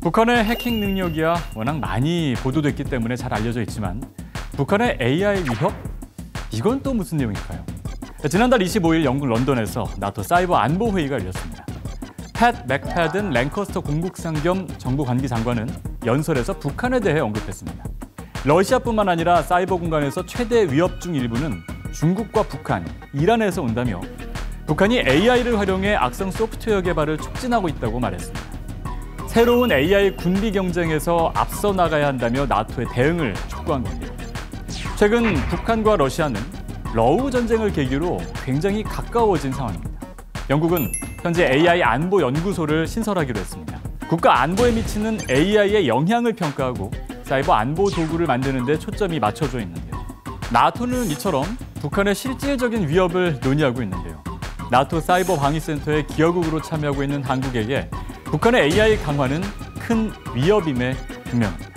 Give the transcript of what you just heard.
북한의 해킹 능력이야 워낙 많이 보도됐기 때문에 잘 알려져 있지만 북한의 AI 위협? 이건 또 무슨 내용일까요? 지난달 25일 영국 런던에서 나토 사이버 안보 회의가 열렸습니다. 팻 맥패든 랭커스터 공국상 겸 정부 관계 장관은 연설에서 북한에 대해 언급했습니다. 러시아뿐만 아니라 사이버 공간에서 최대 위협 중 일부는 중국과 북한, 이란에서 온다며 북한이 AI를 활용해 악성 소프트웨어 개발을 촉진하고 있다고 말했습니다. 새로운 AI 군비 경쟁에서 앞서 나가야 한다며 나토의 대응을 촉구한 건데요. 최근 북한과 러시아는 러우 전쟁을 계기로 굉장히 가까워진 상황입니다. 영국은 현재 AI 안보 연구소를 신설하기로 했습니다. 국가 안보에 미치는 AI의 영향을 평가하고 사이버 안보 도구를 만드는 데 초점이 맞춰져 있는데요. 나토는 이처럼 북한의 실질적인 위협을 논의하고 있는데요. 나토 사이버 방위센터의 기여국으로 참여하고 있는 한국에게 북한의 AI 강화는 큰 위협임에 분명합니다.